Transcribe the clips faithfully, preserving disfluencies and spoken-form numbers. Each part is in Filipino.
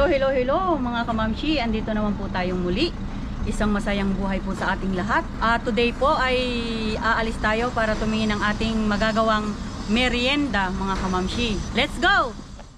hello, hello mga kamamshi. Andito naman po tayong muli. Isang masayang buhay po sa ating lahat. Uh, today po ay aalis tayo para tumingin ng ating magagawang merienda mga kamamshi. Let's go!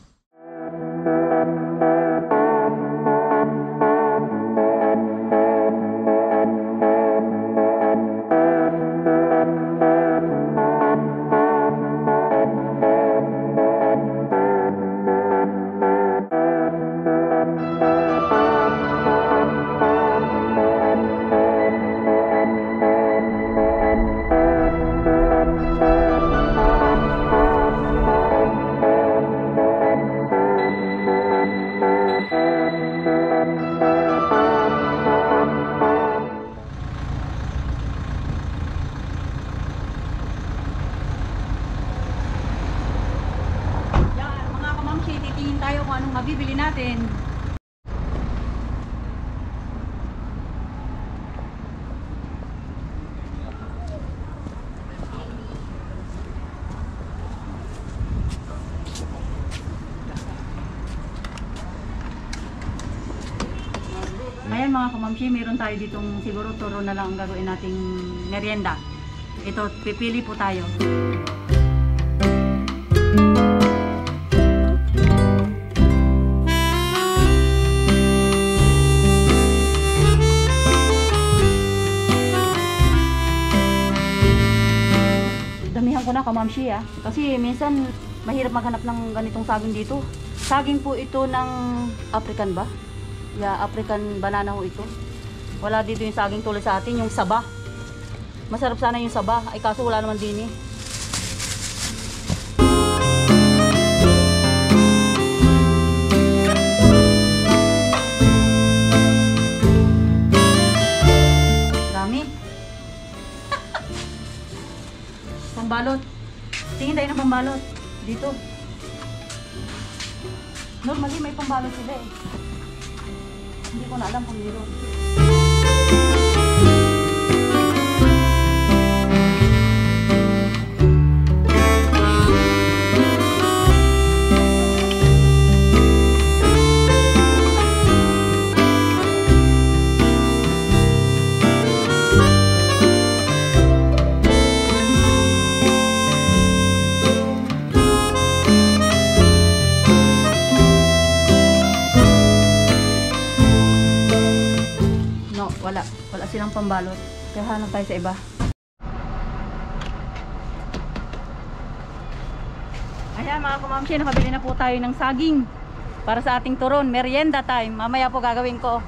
Titingin tayo kung anong mabibili natin. Ayan mga kamamshi, meron tayo ditong siguro turo na lang ang gagawin nating merienda. Ito, pipili po tayo. Damihan ko na kamamshi ah. Kasi minsan mahirap maghanap ng ganitong saging dito. Saging po ito ng African ba? Yeah, African banana ho ito. Wala dito yung saging tulad sa atin, yung saba. Masarap sana yung saba, ay kaso wala naman din eh. Dami. Pambalot. Tingin tayo ng pambalot. Dito. Normally may pambalot sila eh. Hindi ko na alam kung meron. Wala, wala silang pambalot. Kaya hanap tayo sa iba. Ayan mga kamamshi, nakabili na po tayo ng saging para sa ating turon, merienda time. Mamaya po gagawin ko.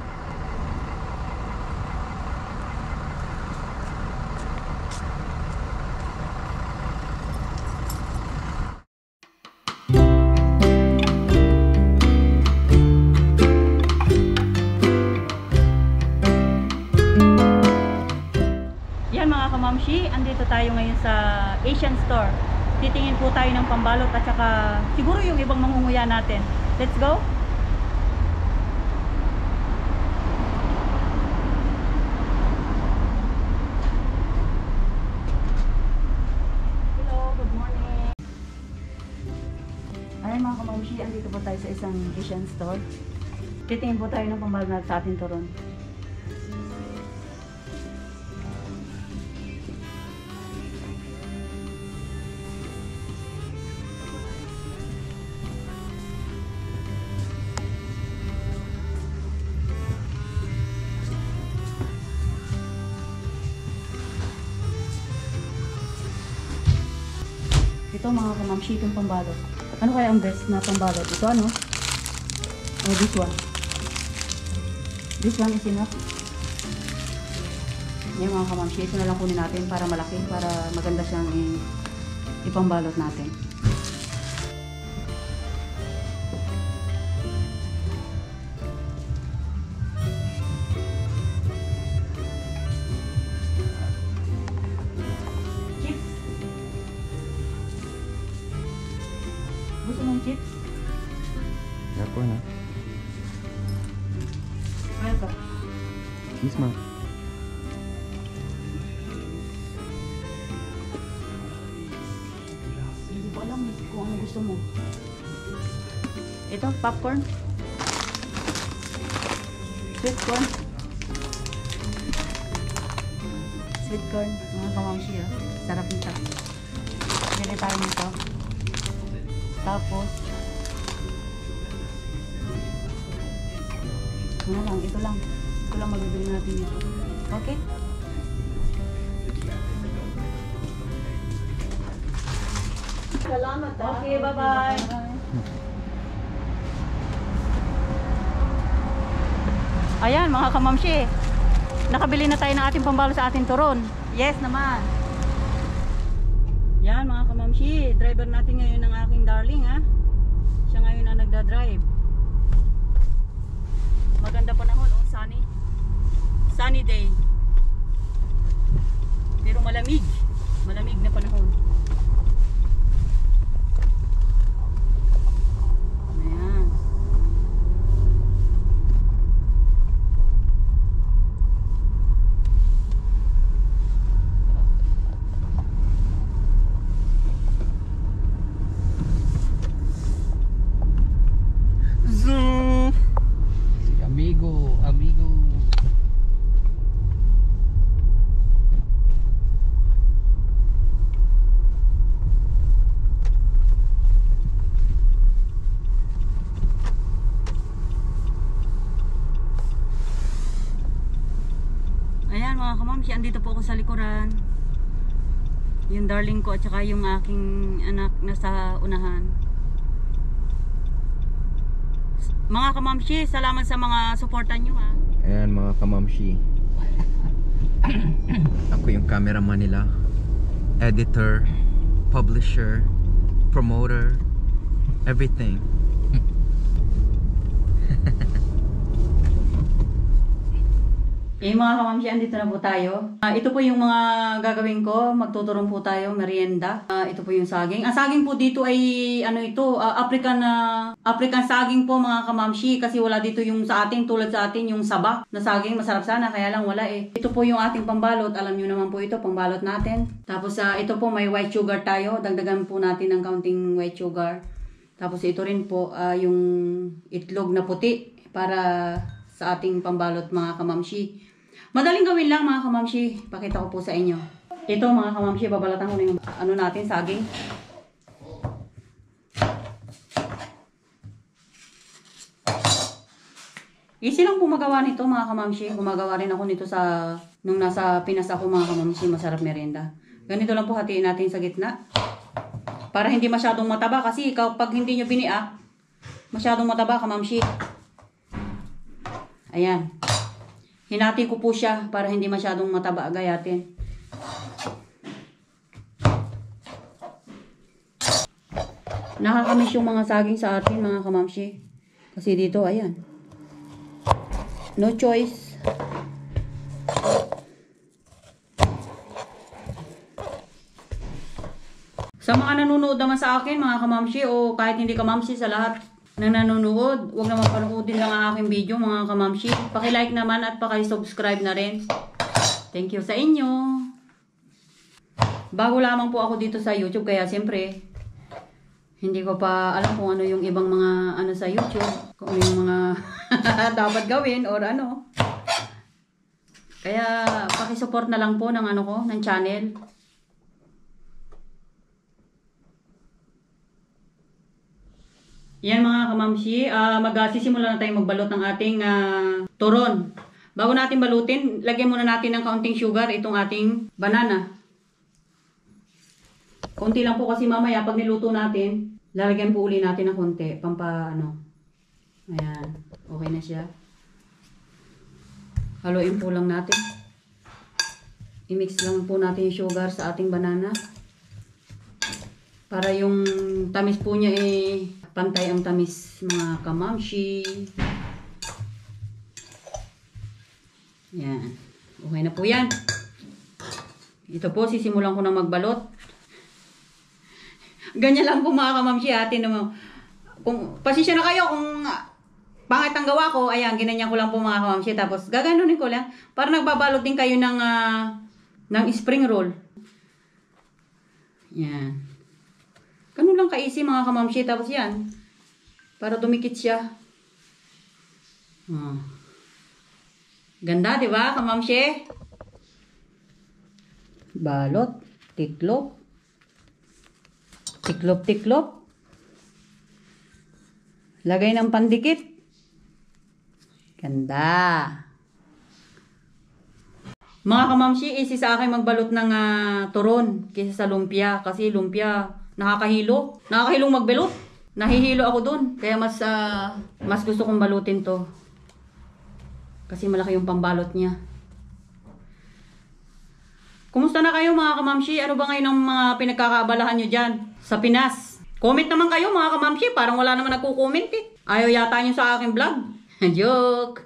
Kamamshi, andito tayo ngayon sa Asian store. Titingin po tayo ng pambalot at saka siguro yung ibang mangunguya natin. Let's go! Hello, good morning! Ayan mga kamamshi, andito po tayo sa isang Asian store. Titingin po tayo ng pambalot natin sa ating turon. Ito mga kamamshi, itong pambalot. Ano kaya ang best na pambalot? Ito ano? Oh, this one. This one is enough. Yan mga kamamshi, ito na lang kunin natin para malaki, para maganda siyang ipambalot natin. Gusto mong chips? Ya po na. Kaya ka? Cheese ma. Hindi ko alam kung ano gusto mo. Ito, popcorn. Sweet corn. Sweet corn. Mga kamamshi, ah. Sarap nito. Bili tayo nito. Tapos, ano lang, ito lang. Ito lang magbibili natin ito. Okay? Salamat ah. Okay, bye-bye. Ayan, mga kamamshi. Nakabili na tayo ng ating pambalo sa ating turon. Yes naman. Yan, mga kamamshi. Driver natin ngayon ng aking darling, ha? Siya ngayon ang nagdadrive. Maganda panahon, oh, sunny. Sunny day. Pero malamig. Malamig na panahon. Ayan. Zoom! Si amigo, amigo. Ayan mga kamamshi, andito po ako sa likuran. Yung darling ko at saka yung aking anak nasa unahan. Mga kamamshi, salamat sa mga suportan nyo, ha. Ayan mga kamamshi. Ako yung cameraman nila. Editor, publisher, promoter, everything. Eh mga kamamshi, andito na po tayo. Ah, ito po yung mga gagawin ko. Magtuturong po tayo, merienda. Ah, ito po yung saging. Ang saging po dito ay ano ito, ah, African na African saging po mga kamamshi, kasi wala dito yung sa atin, tulad sa atin yung saba na saging, masarap sana, kaya lang wala eh. Ito po yung ating pambalot. Alam niyo naman po ito, pambalot natin. Tapos ah, ito po may white sugar tayo. Dagdagan po natin ng counting white sugar. Tapos ito rin po ah, yung itlog na puti para sa ating pambalot mga kamamshi. Madaling gawin lang mga kamamshi. Pakita ko po sa inyo. Ito mga kamamshi, babalatan ko na yung ano natin, saging. Easy lang po magawa nito mga kamamshi. Gumagawa rin ako nito sa nung nasa Pinas ako mga kamamshi. Masarap merienda. Ganito lang po hatiin natin sa gitna. Para hindi masyadong mataba. Kasi kapag hindi nyo biniak, masyadong mataba kamamshi. Ayan. Hinati ko po siya para hindi masyadong mataba gayatin. Nakakamiss yung mga saging sa atin mga kamamshi. Kasi dito, ayan. No choice. Sa mga nanonood naman sa akin mga kamamshi, o kahit hindi kamamshi, sa lahat na nanonood, huwag naman panoodin lang ang aking video mga kamamshi. Paki-like naman at paki-subscribe na rin. Thank you sa inyo. Bago lamang po ako dito sa YouTube, kaya siyempre hindi ko pa alam kung ano yung ibang mga ano sa YouTube, kung ano yung mga dapat gawin or ano. Kaya paki-support na lang po ng ano ko, ng channel. Yan mga kamamshi, uh, magsisimula na tayong magbalot ng ating uh, turon. Bago natin balutin, lagyan muna natin ng kaunting sugar itong ating banana. Konti lang po kasi mamaya pag niluto natin, lalagyan po uli natin ng konti, pampa ano. Ayan, okay na siya. Haluin po lang natin. I-mix lang po natin yung sugar sa ating banana. Para yung tamis po niya eh, pantay ang tamis mga kamamshi. Yan. Okay na po yan. Ito po, sisimulan ko na magbalot. Ganyan lang po mga kamamshi. Atin naman. Kung, pasensya na kayo kung pangit ang gawa ko. Ayan, ginanyan ko lang po mga kamamshi. Tapos gaganunin ko lang. Para nagbabalot din kayo ng, uh, ng spring roll. Yan. Ganun lang ka-easy mga kamamshi. Tapos yan. Para dumikit siya. Oh. Ganda, di ba, kamamshi? Balot, tiklop. Tiklop, tiklop. Lagay ng pandikit. Ganda. Mga kamamshi, isi sa akin magbalot ng uh, turon kaysa sa lumpia. Kasi lumpia, nakakahilo. Nakakahilong magbalot. Nahihilo ako dun. Kaya mas, uh, mas gusto kong balutin to. Kasi malaki yung pambalot niya. Kumusta na kayo mga kamamshi? Ano ba ngayon ang mga pinagkakaabalahan nyo dyan sa Pinas? Comment naman kayo mga kamamshi. Parang wala naman nagko-comment eh. Ayaw yata nyo sa aking vlog. Joke.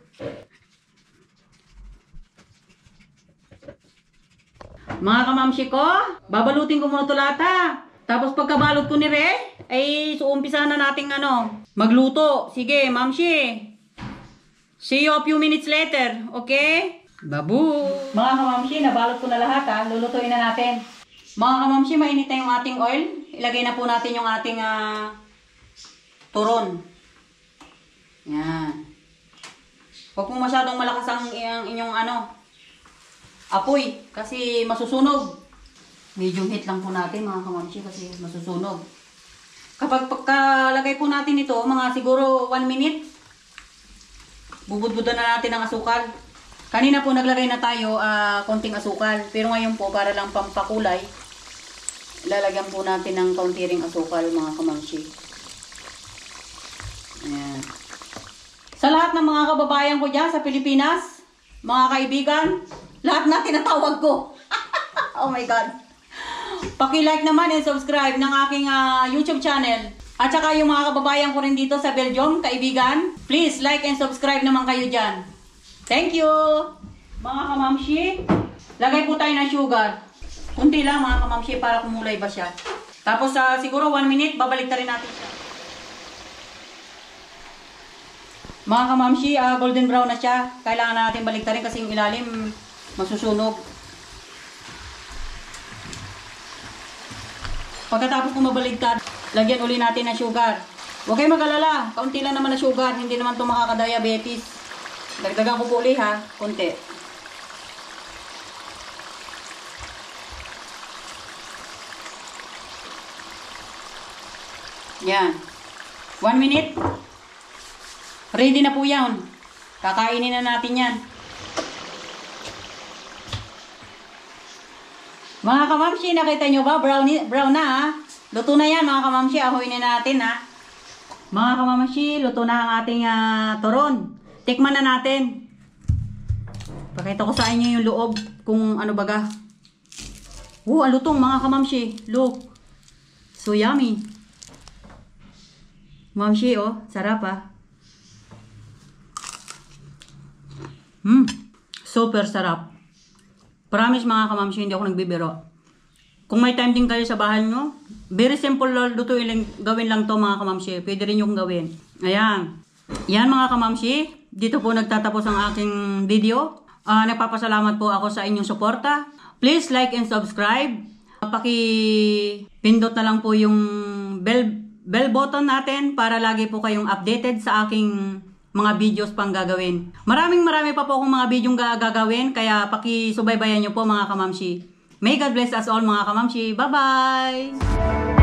Mga kamamshi ko, babalutin ko muna ito lahat ha. Tapos pagkabalot ko ni Re, ay suumpisa na nating ano, magluto. Sige, mamshi. See you a few minutes later, okay? Babu! Mga kamamshi, nabalot ko na lahat ha. Lulutuin na natin. Mga kamamshi, mainit na yung ating oil. Ilagay na po natin yung ating uh, turon. Yan. Huwag mo masyadong malakas ang, ang inyong ano, apoy. Kasi masusunog. Medium heat lang po natin mga kamamshi kasi masusunog. Kapag pagkalagay po natin ito, mga siguro one minute, bubudbudan na natin ang asukal. Kanina po naglagay na tayo uh, konting asukal. Pero ngayon po, para lang pampakulay, lalagyan po natin ng kaunti ring asukal mga kamamshi. Ayan. Sa lahat ng mga kababayan ko dyan sa Pilipinas, mga kaibigan, lahat na tinatawag ko. Oh my God. Paki-like naman and subscribe ng aking uh, YouTube channel. At saka yung mga kababayan ko rin dito sa Belgium, kaibigan, please like and subscribe naman kayo dyan. Thank you! Mga kamamshi, lagay po tayo ng sugar. Kunti lang mga kamamshi para kumulay ba siya. Tapos uh, siguro one minute, babalik na rin natin siya. Mga kamamshi, uh, golden brown na siya. Kailangan natin baliktarin kasi yung ilalim masusunog. Pagkatapos kung mabaligtad, lagyan uli natin ng sugar. Huwag kayo mag-alala, kaunti lang naman na sugar, hindi naman ito makaka-diabetes. Dagdagan ko po uli ha, konti. Yan. One minute. Ready na po yan. Kakainin na natin yan. Mga kamamshi, nakita nyo ba? Brown, brown na ha. Luto na yan mga kamamshi. Ahoy na natin ha. Mga kamamshi, luto na ang ating uh, turon. Tikman na natin. Pakita ko sa inyo yung loob kung ano baga. Oh, ang lutong mga kamamshi. Look. So yummy. Mamshi oh, sarap ah. Hmm, super sarap. Promise mga kamamshi, hindi ako nagbibiro. Kung may time din kayo sa bahay nyo, very simple lutuin lang, gawin lang to mga kamamshi. Pwede rin yung gawin. Ayan. Yan mga kamamshi, dito po nagtatapos ang aking video. Uh, nagpapasalamat po ako sa inyong suporta. Please like and subscribe. Paki-pindot na lang po yung bell, bell button natin para lagi po kayong updated sa aking mga videos pang gagawin. Maraming marami pa po akong mga videong gagawin, kaya pakisubaybayan nyo po mga kamamshi. May God bless us all mga kamamshi. Bye-bye!